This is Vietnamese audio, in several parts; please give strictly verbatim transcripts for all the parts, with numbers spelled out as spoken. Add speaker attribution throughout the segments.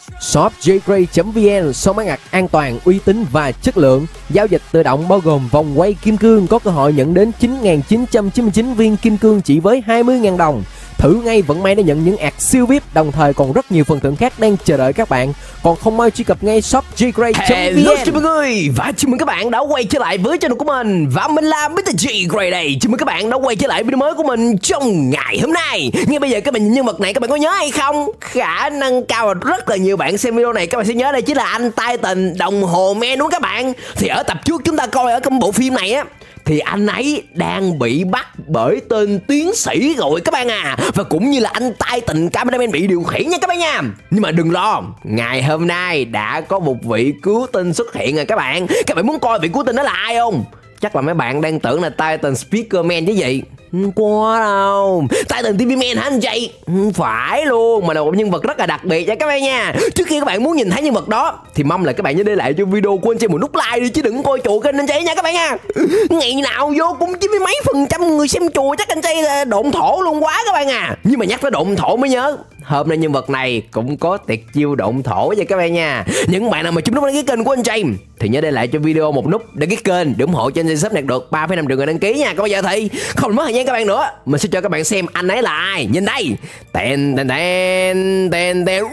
Speaker 1: Shop j gray chấm vn, shop bán ngặt an toàn, uy tín và chất lượng. Giao dịch tự động bao gồm vòng quay kim cương, có cơ hội nhận đến chín nghìn chín trăm chín mươi chín viên kim cương chỉ với hai mươi nghìn đồng. Thử ngay vận may để nhận những ạc siêu vi ai pi, đồng thời còn rất nhiều phần thưởng khác đang chờ đợi các bạn. Còn không mau truy cập ngay shop j gray chấm vn.
Speaker 2: Hello chào mọi người và chào mừng các bạn đã quay trở lại với channel của mình, và mình là mít tơ J Gray đây. Chào mừng các bạn đã quay trở lại video mới của mình trong ngày hôm nay. Ngay bây giờ các bạn nhìn nhân vật này, các bạn có nhớ hay không? Khả năng cao là rất là nhiều bạn xem video này các bạn sẽ nhớ đây chính là anh Titan đồng hồ men đúng không các bạn? Thì ở tập trước chúng ta coi ở trong bộ phim này á, thì anh ấy đang bị bắt bởi tên tiến sĩ rồi các bạn à. Và cũng như là anh Titan Cameraman bị điều khiển nha các bạn nha. Nhưng mà đừng lo, ngày hôm nay đã có một vị cứu tinh xuất hiện rồi các bạn. Các bạn muốn coi vị cứu tinh đó là ai không? Chắc là mấy bạn đang tưởng là Titan Speakerman chứ gì. Không có đâu, Titan ti vi Man hả anh chị? Không phải luôn, mà là một nhân vật rất là đặc biệt nha các bạn nha. Trước khi các bạn muốn nhìn thấy nhân vật đó thì mong là các bạn nhớ để lại cho video của anh chị một nút like đi, chứ đừng coi chùa kênh anh chị nha các bạn nha. Ngày nào vô cũng chín mươi mấy phần trăm người xem chùa chắc anh chị là độn thổ luôn quá các bạn à. Nhưng mà nhắc tới độn thổ mới nhớ, hôm nay nhân vật này cũng có tiệt chiêu độn thổ nha các bạn nha. Những bạn nào mà chấm nút đăng ký kênh của anh chị thì nhớ để lại cho video một nút đăng ký kênh để ủng hộ cho anh chị sắp đạt được ba phẩy năm triệu người đăng ký nha. Còn bây giờ thì không mất thời gian các bạn nữa, mình sẽ cho các bạn xem anh ấy là ai. Nhìn đây, tên tên tên tên tên,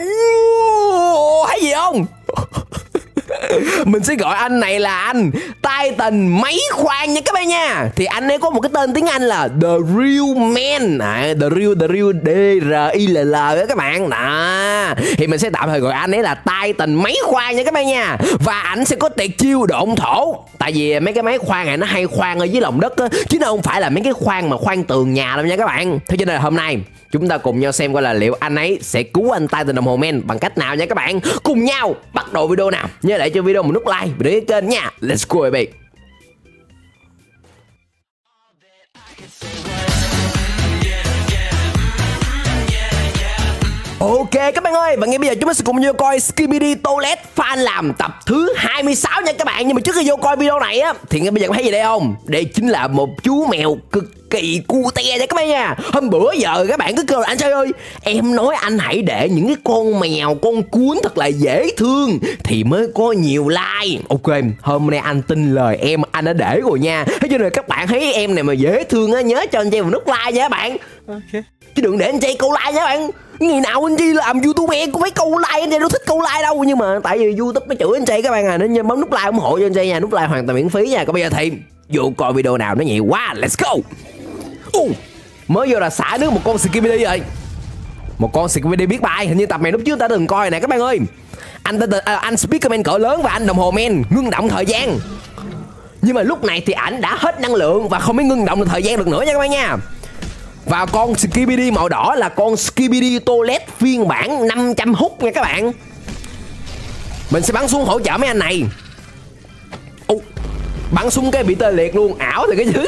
Speaker 2: thấy gì không? Mình sẽ gọi anh này là anh Titan máy khoan nha các bạn nha. Thì anh ấy có một cái tên tiếng Anh là The Real Man à, The Real The Real D R I L L đó các bạn đó. Thì mình sẽ tạm thời gọi anh ấy là Titan máy khoan nha các bạn nha. Và anh sẽ có tuyệt chiêu độn thổ. Tại vì mấy cái máy khoan này nó hay khoan ở dưới lòng đất á, chứ nó không phải là mấy cái khoan mà khoan tường nhà đâu nha các bạn. Thế cho nên là hôm nay chúng ta cùng nhau xem coi là liệu anh ấy sẽ cứu anh Titan đồng hồ men bằng cách nào nha các bạn. Cùng nhau bắt đầu video nào. Nhớ lại cho video một nút like và đăng ký kênh nha. Let's go baby. Ok các bạn ơi, và ngay bây giờ chúng ta sẽ cùng nhau coi Skibidi Toilet fan làm tập thứ hai mươi sáu nha các bạn. Nhưng mà trước khi vô coi video này á, thì ngay bây giờ có thấy gì đây không? Đây chính là một chú mèo cực kỳ cute nha các bạn nha. Hôm bữa giờ các bạn cứ kêu là anh trai ơi, em nói anh hãy để những cái con mèo, con cuốn thật là dễ thương thì mới có nhiều like. Ok, hôm nay anh tin lời em, anh đã để rồi nha. Thế cho nên các bạn thấy em này mà dễ thương á, nhớ cho anh trai một nút like nha các bạn. Ok, chứ đừng để anh trai câu like nha các bạn. Ngày nào anh Chi làm YouTuber cũng phải câu like, anh Chi đâu thích câu like đâu. Nhưng mà tại vì YouTube nó chửi anh Chi các bạn à, nên bấm nút like ủng hộ cho anh Chi nha. Nút like hoàn toàn miễn phí nha. Còn bây giờ thì vô coi video nào nó nhiều quá. Let's go. uh, Mới vô là xả nước một con Skibidi rồi. Một con Skibidi biết bay. Hình như tập này lúc trước ta từng coi nè các bạn ơi. Anh à, anh Speakerman cỡ lớn và anh đồng hồ men ngưng động thời gian. Nhưng mà lúc này thì ảnh đã hết năng lượng và không mới ngưng động được thời gian được nữa nha các bạn nha. Và con Skibidi màu đỏ là con Skibidi Toilet phiên bản năm trăm hút nha các bạn. Mình sẽ bắn xuống hỗ trợ mấy anh này. Ồ, bắn xuống cái bị tê liệt luôn, ảo thì cái chứ.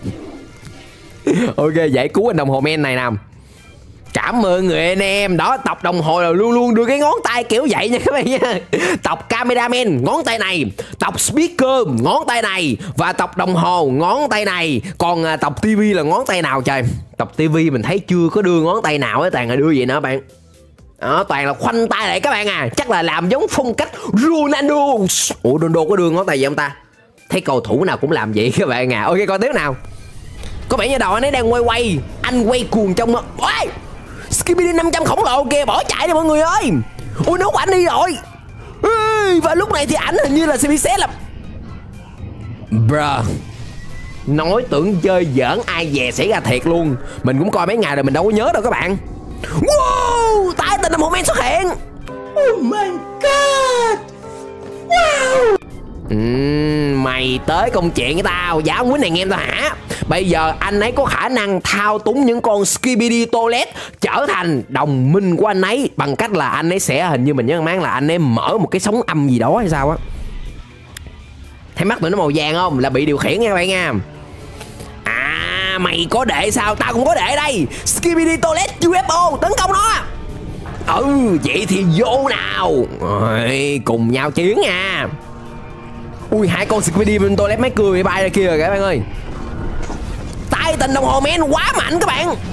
Speaker 2: Ok, giải cứu anh đồng hồ men này nè. Cảm ơn người anh em. Đó, tộc đồng hồ là luôn luôn đưa cái ngón tay kiểu vậy nha các bạn nha. Tộc cameraman ngón tay này, tộc speaker ngón tay này, và tộc đồng hồ ngón tay này. Còn à, tộc tivi là ngón tay nào trời? Tộc tivi mình thấy chưa có đưa ngón tay nào, toàn là đưa vậy nữa bạn. Đó, toàn là khoanh tay lại các bạn à. Chắc là làm giống phong cách Ronaldo. Ủa Ronaldo có đưa ngón tay gì không ta? Thấy cầu thủ nào cũng làm vậy các bạn à. Ok, coi tiếp nào. Có vẻ như đầu anh ấy đang quay quay. Anh quay cuồng trong. Ôi, Skibidi năm trăm khổng lồ kìa, bỏ chạy đi mọi người ơi. Ôi, nó của anh đi rồi. Ê, và lúc này thì ảnh hình như là sẽ bị xé lập. Bruh, nói tưởng chơi giỡn ai về xảy ra thiệt luôn. Mình cũng coi mấy ngày rồi mình đâu có nhớ đâu các bạn. Wow, Titan đồng hồ men xuất hiện. Oh my god. Wow. uhm, Mày tới công chuyện với tao, giáo huấn này nghe em tao hả? Bây giờ anh ấy có khả năng thao túng những con Skibidi Toilet trở thành đồng minh của anh ấy bằng cách là anh ấy sẽ, hình như mình nhớ mang là anh ấy mở một cái sóng âm gì đó hay sao á. Thấy mắt tụi nó màu vàng không? Là bị điều khiển nha các bạn nha. À, mày có đệ sao? Tao cũng có đệ đây. Skibidi Toilet u ép o tấn công nó. Ừ, vậy thì vô nào. Rồi, cùng nhau chiến nha. Ui, hai con Skibidi Toilet máy cười bay ra kia rồi các bạn ơi. Titan đồng hồ men quá mạnh các bạn.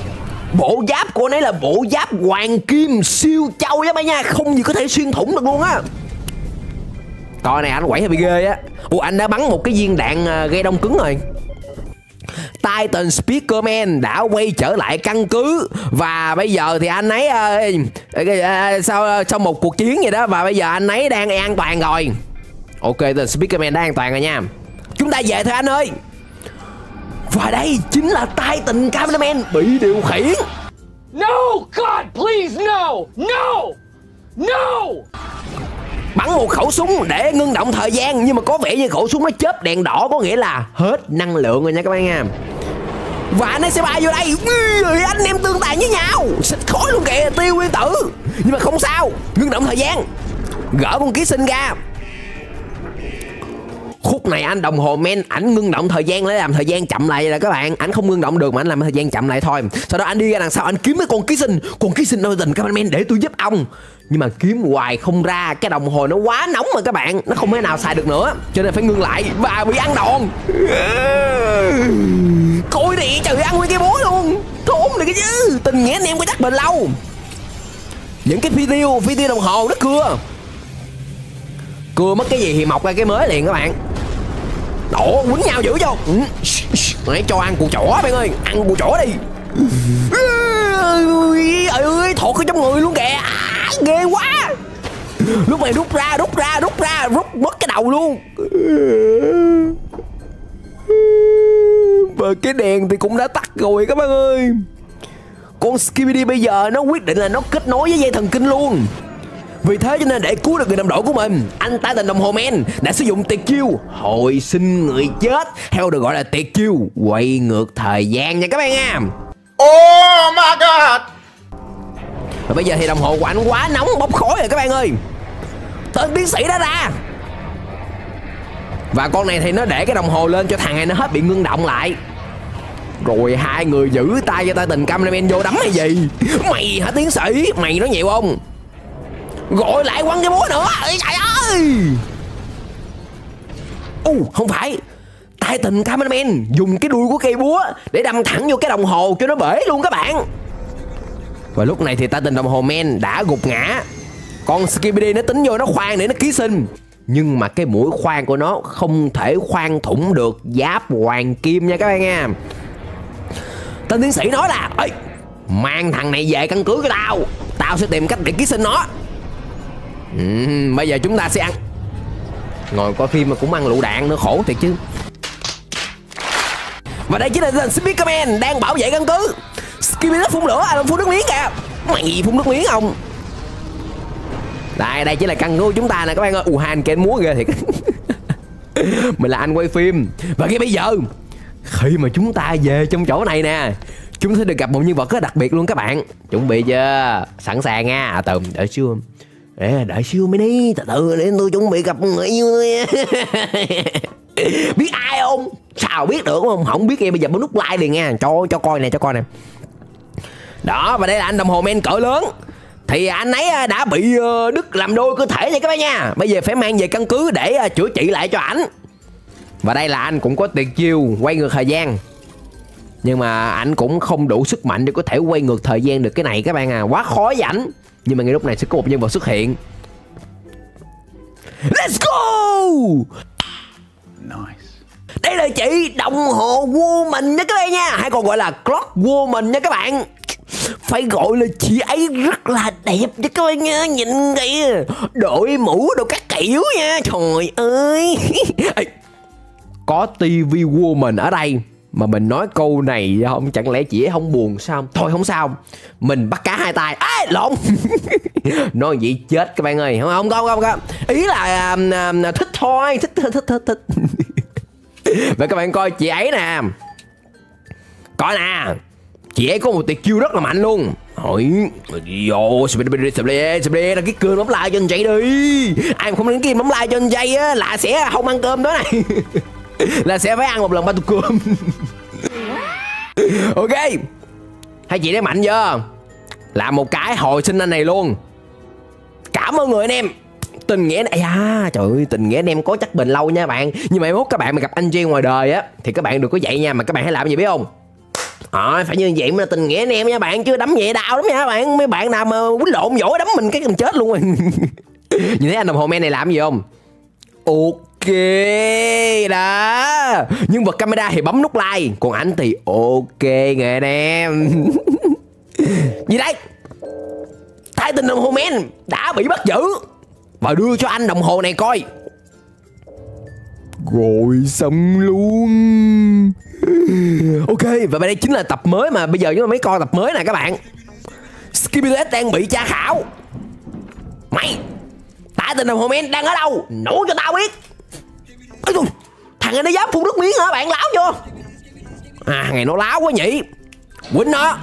Speaker 2: Bộ giáp của anh ấy là bộ giáp hoàng kim siêu châu các bạn nha, không gì có thể xuyên thủng được luôn á. Coi này, anh quẩy hơi bị ghê á. Ủa, anh đã bắn một cái viên đạn gây đông cứng rồi. Titan Speakerman đã quay trở lại căn cứ. Và bây giờ thì anh ấy uh, uh, sau sau một cuộc chiến vậy đó, và bây giờ anh ấy đang an toàn rồi. Ok, Titan Speakerman đã an toàn rồi nha. Chúng ta về thôi anh ơi. Và đây chính là Titan Cameraman bị điều khiển.
Speaker 3: No, God, please, no, no, no.
Speaker 2: Bắn một khẩu súng để ngưng động thời gian, nhưng mà có vẻ như khẩu súng nó chớp đèn đỏ, có nghĩa là hết năng lượng rồi nha các bạn nha. Và anh ấy sẽ bay vô đây. Ui, anh em tương tàn với nhau, xịt khói luôn kìa, tiêu nguyên tử. Nhưng mà không sao, ngưng động thời gian. Gỡ con ký sinh ra. Khúc này anh đồng hồ men ảnh ngưng động thời gian để làm thời gian chậm lại là các bạn. Ảnh không ngưng động được mà anh làm thời gian chậm lại thôi. Sau đó anh đi ra đằng sau, anh kiếm cái con ký sinh. Con ký sinh Titan Cameraman để tôi giúp ông. Nhưng mà kiếm hoài không ra, cái đồng hồ nó quá nóng mà các bạn, nó không thể nào xài được nữa, cho nên phải ngưng lại và bị ăn đòn. Coi đi, trời, ăn nguyên cái bố luôn. Thốn này cái chứ, tình nghĩa anh em có chắc bền lâu. Những cái phi tiêu, phi tiêu đồng hồ nó cưa. Cưa mất cái gì thì mọc ra cái mới liền các bạn. Đổ quýnh nhau dữ vô. Hãy cho ăn củ chỏ bạn ơi, ăn củ chỏ đi. Ơi ơi, thọt cái trong người luôn kìa. À, ghê quá. Lúc này rút ra, rút ra, rút ra, rút mất cái đầu luôn. Và cái đèn thì cũng đã tắt rồi các bạn ơi. Con Skibidi bây giờ nó quyết định là nó kết nối với dây thần kinh luôn. Vì thế cho nên để cứu được người đồng đội của mình, anh Titan đồng hồ men đã sử dụng tuyệt chiêu hồi sinh người chết, theo được gọi là tuyệt chiêu quay ngược thời gian nha các bạn nha.
Speaker 4: Oh my god.
Speaker 2: Và bây giờ thì đồng hồ của anh quá nóng, bốc khói rồi các bạn ơi. Tên tiến sĩ đã ra. Và con này thì nó để cái đồng hồ lên cho thằng này nó hết bị ngưng động lại. Rồi hai người giữ tay cho Titan Cameraman vô đấm hay gì? Mày hả tiến sĩ, mày nói nhiều không? Gọi lại quăng cái búa nữa. Ê, trời ơi. Ồ, uh, không phải. Titan Cameraman dùng cái đuôi của cây búa để đâm thẳng vô cái đồng hồ cho nó bể luôn các bạn. Và lúc này thì Titan đồng hồ men đã gục ngã. Con Skibidi nó tính vô nó khoan để nó ký sinh, nhưng mà cái mũi khoan của nó không thể khoan thủng được giáp hoàng kim nha các bạn nha. Tên tiến sĩ nói là: ê, mang thằng này về căn cứ cho tao, tao sẽ tìm cách để ký sinh nó. Ừ, bây giờ chúng ta sẽ ăn. Ngồi coi phim mà cũng ăn lựu đạn nữa, khổ thiệt chứ. Và đây chính là tên Speakerman đang bảo vệ căn cứ. Skibidi phun lửa, à, phun nước miếng kìa. Mày phun nước miếng không? Đây, đây chính là căn cứ của chúng ta nè các bạn ơi. Ù, Han kén múa ghê thiệt. Mình là anh quay phim. Và ngay bây giờ, khi mà chúng ta về trong chỗ này nè, chúng sẽ được gặp một nhân vật rất đặc biệt luôn các bạn. Chuẩn bị chưa? Sẵn sàng nha. À, từ đợi xíu. Để đợi xíu mới đi, từ từ để tôi chuẩn bị gặp người yêu tôi. Biết ai không? Sao biết được không? Không biết em bây giờ bấm nút like liền nha. Cho cho coi nè, cho coi nè. Đó, và đây là anh đồng hồ men cỡ lớn. Thì anh ấy đã bị đứt làm đôi cơ thể nha các bạn nha. Bây giờ phải mang về căn cứ để chữa trị lại cho ảnh. Và đây là anh cũng có tuyệt chiêu quay ngược thời gian, nhưng mà anh cũng không đủ sức mạnh để có thể quay ngược thời gian được cái này các bạn à. Quá khó với ảnh. Nhưng mà ngay lúc này sẽ có một nhân vật xuất hiện. Let's go.
Speaker 4: Nice.
Speaker 2: Đây là chị đồng hồ woman nha các bạn nha, hay còn gọi là clock woman nha các bạn. Phải gọi là chị ấy rất là đẹp nha các bạn nha. Nhìn kìa, đội mũ đồ các kiểu nha. Trời ơi. Có tivi woman ở đây mà mình nói câu này không, chẳng lẽ chị ấy không buồn sao? Thôi không sao, mình bắt cá hai tay. Ê, lộn. Nói vậy chết các bạn ơi. Không không không không, không. Ý là uh, thích thôi, thích thích thích thích. Vậy các bạn coi chị ấy nè. Coi nè, chị ấy có một tuyệt chiêu rất là mạnh luôn. Hỏi vô là cái cơm bấm like cho anh chạy đi. Ai mà không đánh kim bấm like cho anh chạy á là sẽ không ăn cơm đó này. Là sẽ phải ăn một lần ba tô cơm. Ok, hai chị đấy mạnh chưa? Làm một cái hồi sinh anh này luôn. Cảm ơn người anh em. Tình nghĩa này à, trời ơi, tình nghĩa anh em có chắc bền lâu nha bạn. Nhưng mà mốt các bạn mà gặp anh Jay ngoài đời á thì các bạn đừng có vậy nha, mà các bạn hãy làm gì biết không? Ờ, phải như vậy mới là tình nghĩa anh em nha bạn, chứ đấm nhẹ đau lắm nha bạn. Mấy bạn nào mà quýnh lộn vỗ đấm mình cái mình chết luôn rồi. Nhìn thấy anh đồng hồ men này làm gì không? Ok đó. Nhưng vật camera thì bấm nút like, còn anh thì ok người anh em. Gì đây? Titan đồng hồ men đã bị bắt giữ và đưa cho anh đồng hồ này coi. Rồi xong luôn. Ok, và đây chính là tập mới mà bây giờ chúng ta mới coi tập mới nè các bạn. Skibidi đang bị tra khảo. Mày, Titan đồng hồ men đang ở đâu? Nói cho tao biết. Ôi trời, thằng này nó dám phun nước miếng hả bạn, láo chưa? À, ngày nó láo quá nhỉ. Quýnh nó.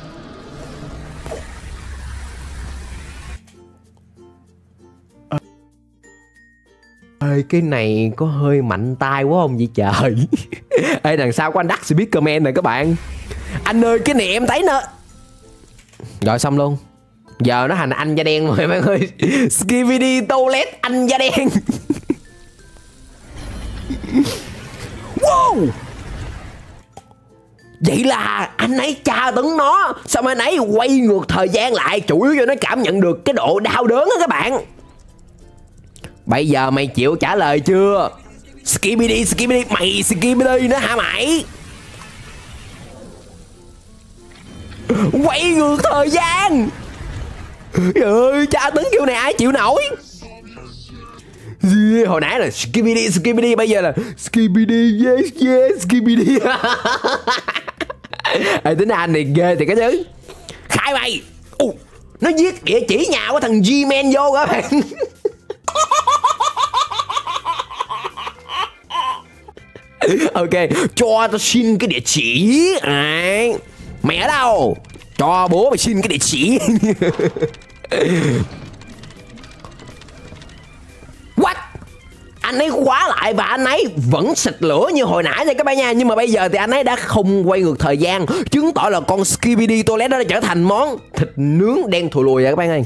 Speaker 2: Ê, cái này có hơi mạnh tay quá không vậy trời. Ê, đằng sau có anh Đắc Speakerman này các bạn. Anh ơi, cái này em thấy nó. Rồi xong luôn. Giờ nó thành anh da đen rồi bạn ơi. Skibidi Toilet anh da đen. Wow. Vậy là anh ấy tra tấn nó, xong anh ấy quay ngược thời gian lại, chủ yếu cho nó cảm nhận được cái độ đau đớn đó các bạn. Bây giờ mày chịu trả lời chưa? Skibidi, Skibidi, mày Skibidi nữa hả mày? Quay ngược thời gian. Trời ơi, tra tấn kiểu này ai chịu nổi. Hồi nãy là Skibidi, Skibidi, bây giờ là Skibidi, yes, yes, Skibidi. Ê, tính anh này ghê thì cái chứ. Khai mày. Ồ, nó viết địa chỉ nhà của thằng G-Man vô các bạn. Ok, cho tao xin cái địa chỉ. À, mày ở đâu? Cho bố mày xin cái địa chỉ. What? Anh ấy khóa lại và anh ấy vẫn xịt lửa như hồi nãy nha các bạn nha. Nhưng mà bây giờ thì anh ấy đã không quay ngược thời gian, chứng tỏ là con Skibidi Toilet đó đã trở thành món thịt nướng đen thùi lùi rồi các bạn ơi.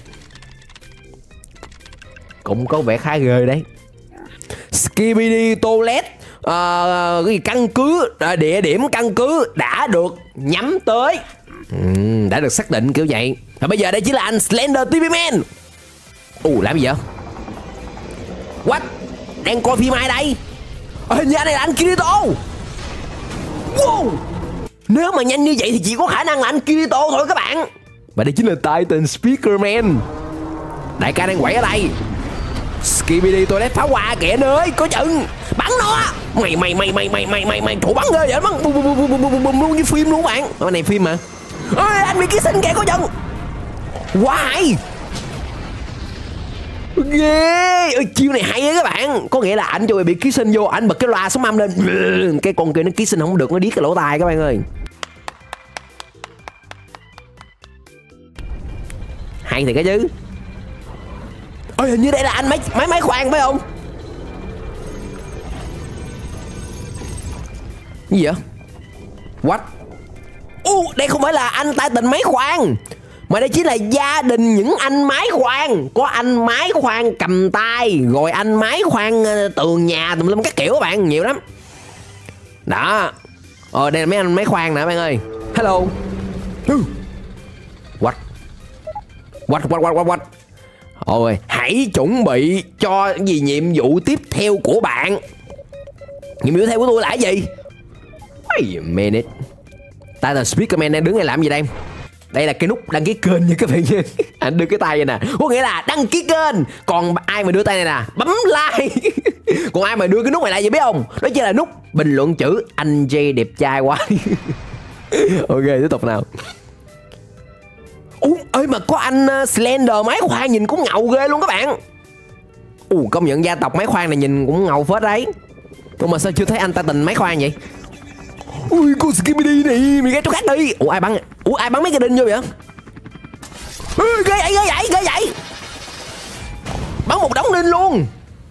Speaker 2: Cũng có vẻ khá ghê đấy. Skibidi Toilet uh, cái căn cứ uh, địa điểm căn cứ đã được nhắm tới. uhm, Đã được xác định kiểu vậy. Và bây giờ đây chính là anh Slender ti vi Man. Ồ, uh, làm gì vậy? What? Đang coi phim ai đây? À, hình như này là anh Kirito. Wow. Nếu mà nhanh như vậy thì chỉ có khả năng là anh Kirito thôi các bạn. Và đây chính là Titan Speakerman. Đại ca đang quẩy ở đây. Skibidi Toilet phá hoa kìa anh ơi, có chừng. Bắn nó. Mày mày mày mày mày mày mày mày thủ bắn ghê vậy, bắn bum bum bum bum bum bum luôn như phim luôn bạn. Cái này phim mà. Ơi, anh bị ký sinh kìa, có chừng. Quá hay. Ghê. Ơi, chiêu này hay á các bạn. Có nghĩa là ảnh cho bị ký sinh vô, ảnh bật cái loa sóng âm lên. Cái con kia nó ký sinh không được, nó điếc cái lỗ tai các bạn ơi. Hay thì cái chứ. Ôi, hình như đây là anh máy máy máy khoan phải không? Gì vậy? What? Ồ, uh, đây không phải là anh Titan máy khoan, mà đây chính là gia đình những anh máy khoan. Có anh máy khoan cầm tay, rồi anh máy khoan tường nhà tùm lum các kiểu các bạn, nhiều lắm. Đó. Ờ, đây là mấy anh máy khoan nè các bạn ơi. Hello. What? What, what, what, what, what? Ôi, hãy chuẩn bị cho cái gì nhiệm vụ tiếp theo của bạn. Nhiệm vụ tiếp theo của tôi là cái gì? Wait a minute. Titan Speakerman đang đứng đây làm gì đây? Đây là cái nút đăng ký kênh nha các bạn nha. Anh đưa cái tay vậy nè, có nghĩa là đăng ký kênh. Còn ai mà đưa tay này nè, bấm like. Còn ai mà đưa cái nút này lại gì biết không? Đó chỉ là nút bình luận chữ anh Jay đẹp trai quá. Ok, tiếp tục nào. Ủa, ơi mà có anh uh, Slender máy khoan nhìn cũng ngầu ghê luôn các bạn. Ủa, công nhận gia tộc máy khoan này nhìn cũng ngầu phết đấy. Nhưng mà sao chưa thấy anh Titan máy khoan vậy? Ui, con Skibidi này, mày ghé chỗ khác đi. Ủa, ai bắn? Ủa, ai bắn mấy cái đinh vô vậy? Ui, ghê vậy, ghê vậy, ghê vậy. Bắn một đống đinh luôn.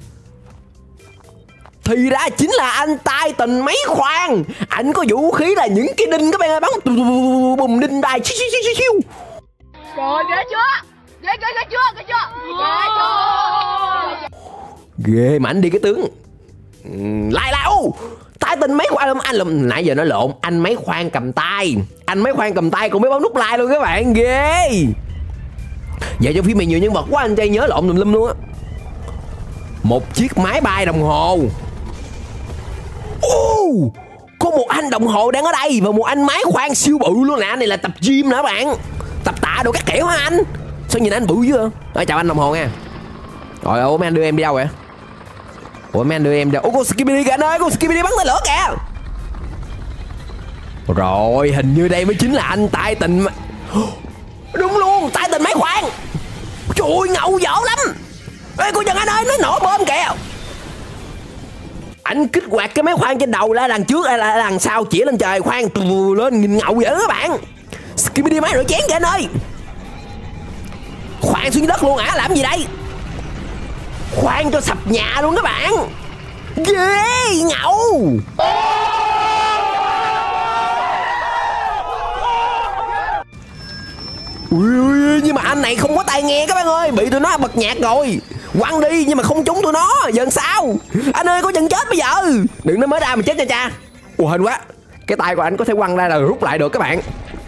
Speaker 2: Thì ra chính là anh Titan máy khoan. Anh có vũ khí là những cái đinh các bạn ơi, bắn bùm đinh đài.
Speaker 5: Trời, ghê chưa? Ghê, ghê, ghê chưa? Ghê chưa? Ghê chưa?
Speaker 2: Ghê mà anh đi cái tướng. Lại lại. Ô, Titan tên máy khoan anh lùm nãy giờ nó lộn, anh máy khoan cầm tay, anh máy khoan cầm tay cũng biết bấm nút like luôn các bạn, ghê. Vậy trong phim này nhiều nhân vật quá anh trai nhớ lộn tùm lum luôn á. Một chiếc máy bay đồng hồ. Oh, có một anh đồng hồ đang ở đây và một anh máy khoan siêu bự luôn nè. Anh này là tập gym nữa bạn, tập tạ đồ các kiểu hả anh? Sao nhìn anh bự dữ vậy? Chào anh đồng hồ nha. Rồi ủa mấy anh đưa em đi đâu vậy? Ủa mấy anh đưa em đi? Ủa con Skibidi kìa anh ơi, con Skibidi bắn tên lửa kìa. Rồi hình như đây mới chính là anh tài tình mà. Đúng luôn, tài tình máy khoan. Trời ơi ngầu dở lắm. Ê cô Trần anh ơi, nó nổ bom kìa. Anh kích hoạt cái máy khoan trên đầu là đằng trước hay là đằng sau chỉ lên trời khoan tù lên nhìn ngầu vậy đó các bạn. Skibidi máy rửa chén kìa anh ơi. Khoan xuống đất luôn hả? Làm gì đây? Khoan cho sập nhà luôn các bạn. Ghê ngầu. Ui, ui, nhưng mà anh này không có tai nghe các bạn ơi, bị tụi nó bật nhạc rồi. Quăng đi nhưng mà không trúng tụi nó. Giờ làm sao? Anh ơi có chừng chết bây giờ. Đừng nó mới ra mà chết nha cha. Ủa hên quá. Cái tay của anh có thể quăng ra là rút lại được các bạn.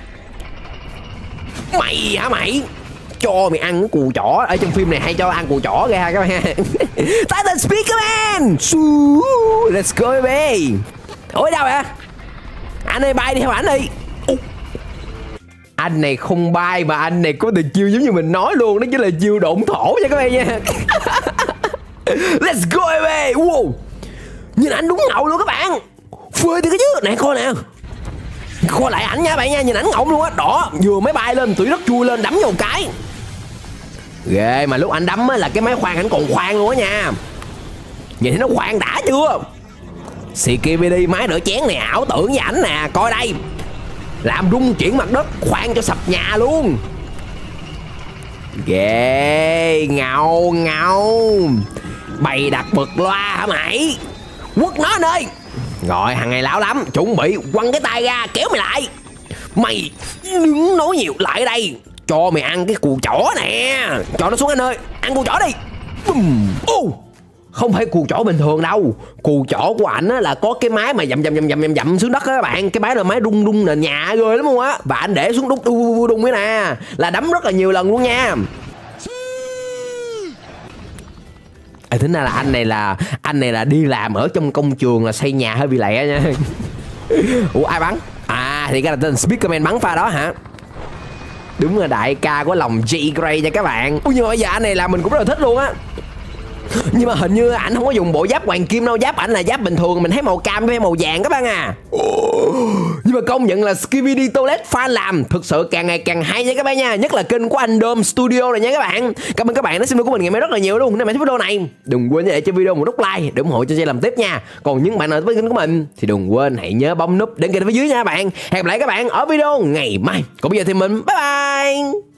Speaker 2: Mày hả mày? Cho mày ăn cái cù chỏ. Ở trong phim này hay cho ăn cù chỏ ra các bạn. Titan Speakerman. Let's go baby. Ủa đâu vậy? Anh ơi bay đi theo ảnh đi. Anh này không bay mà anh này có được chiêu giống như mình nói luôn. Đó chính là chiêu độn thổ nha các bạn nha. Let's go baby. Wow. Nhìn ảnh đúng ngầu luôn các bạn. Phơi thì cái chứ. Nè coi nè. Coi lại ảnh nha bạn nha. Nhìn ảnh ngầu luôn á. Đỏ. Vừa mới bay lên tụi đất chui lên đấm vô một cái. Ghê mà lúc anh đấm á là cái máy khoan ảnh còn khoan luôn á nha. Nhìn thấy nó khoan đã chưa? Skibidi máy rửa chén này ảo tưởng với ảnh nè. Coi đây. Làm rung chuyển mặt đất, khoan cho sập nhà luôn. Ghê, ngầu ngầu. Bày đặt bực loa hả mày? Quất nó anh ơi. Rồi thằng này lão lắm. Chuẩn bị quăng cái tay ra kéo mày lại. Mày đừng nói nhiều lại đây. Cho mày ăn cái cù chỏ nè. Cho nó xuống anh ơi. Ăn cù chỏ đi. Bùm. Ô. Không phải cù chỏ bình thường đâu. Cù chỏ của ảnh á là có cái máy mà dậm dậm dậm dậm dậm xuống đất á các bạn. Cái máy là máy rung rung nền nhà ghê lắm luôn á. Và anh để xuống đúc đu đung cái nè. Là đấm rất là nhiều lần luôn nha. À, tính ra là anh này là anh này là đi làm ở trong công trường là xây nhà hơi bị lẹ nha. Ủa ai bắn? À thì cái là tên Speakerman bắn pha đó hả? Đúng là đại ca của lòng G Gray nha các bạn. Ui nhưng mà bây giờ anh này là mình cũng rất là thích luôn á. Nhưng mà hình như ảnh không có dùng bộ giáp hoàng kim đâu. Giáp ảnh là giáp bình thường. Mình thấy màu cam với màu vàng các bạn à. Nhưng mà công nhận là Skibidi Toilet fan làm thực sự càng ngày càng hay nha các bạn nha. Nhất là kênh của anh Dom Studio này nha các bạn. Cảm ơn các bạn đã xem video của mình ngày mai rất là nhiều luôn. Nếu bạn thích video này đừng quên để cho video một nút like để ủng hộ cho Jay làm tiếp nha. Còn những bạn nào với kênh của mình thì đừng quên hãy nhớ bấm nút đăng ký phía dưới nha các bạn. Hẹn gặp lại các bạn ở video ngày mai. Còn bây giờ thì mình bye bye.